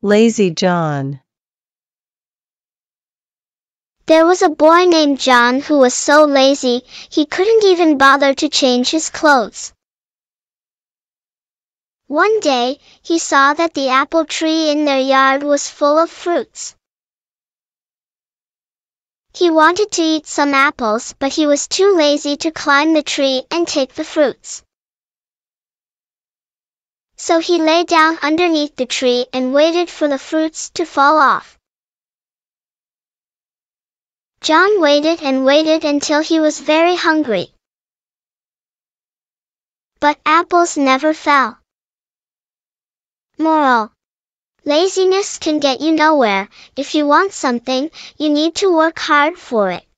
Lazy John. There was a boy named John who was so lazy, he couldn't even bother to change his clothes. One day, he saw that the apple tree in their yard was full of fruits. He wanted to eat some apples, but he was too lazy to climb the tree and take the fruits. So he lay down underneath the tree and waited for the fruits to fall off. John waited and waited until he was very hungry. But apples never fell. Moral: laziness can get you nowhere. If you want something, you need to work hard for it.